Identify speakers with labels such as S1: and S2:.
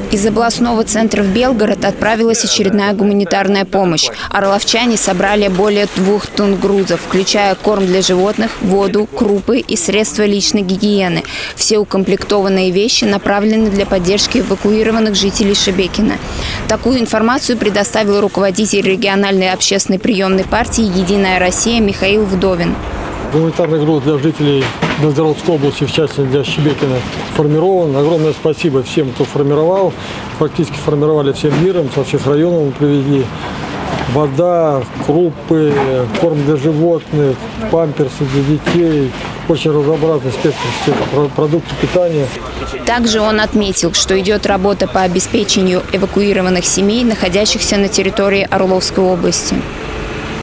S1: Из областного центра в Белгород отправилась очередная гуманитарная помощь. Орловчане собрали более 2 тонн грузов, включая корм для животных, воду, крупы и средства личной гигиены. Все укомплектованные вещи направлены для поддержки эвакуированных жителей Шебекина. Такую информацию предоставил руководитель региональной общественной приемной партии «Единая Россия» Михаил Вдовин.
S2: Гуманитарный груз для жителей Белгородской области, в частности для Шебекина, формирован. Огромное спасибо всем, кто формировал. Фактически формировали всем миром, со всех районов мы привезли. Вода, крупы, корм для животных, памперсы для детей. Очень разнообразный спектр всех продуктов питания.
S1: Также он отметил, что идет работа по обеспечению эвакуированных семей, находящихся на территории Орловской области.